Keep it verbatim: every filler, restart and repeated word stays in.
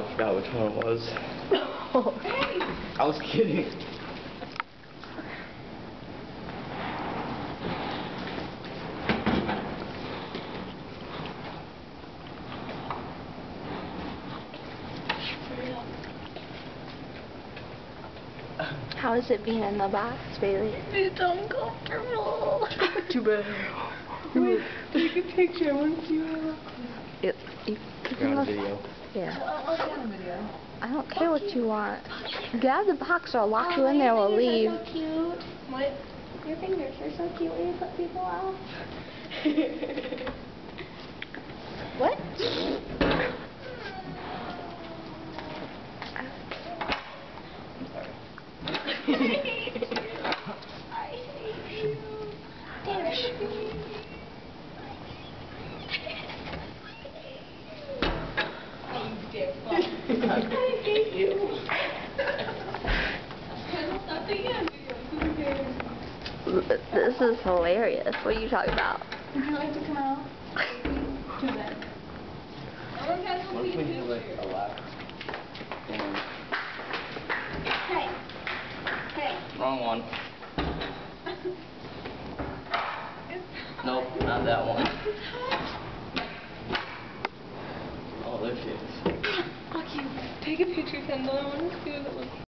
forgot which one it was. I was kidding. How is it being in the box, Bailey? It's uncomfortable. Too bad. Wait, take a picture. I want to see what it looks like. It, you, You're on a video. Yeah. I'll get on video. I don't care what you want. Get out of the box or I'll lock you in there and we'll leave. So cute. What? Your fingers are so cute when you cut people off. What? I hate you. Damn it. I hate you. This is hilarious. What are you talking about? Would you like to come out? Too bad. What if we have like a lap? Hey. Hey. Wrong one. Nope, not that one. Oh, there she is. Fuck you. Take a picture, Kendall. I want to see what it looks like.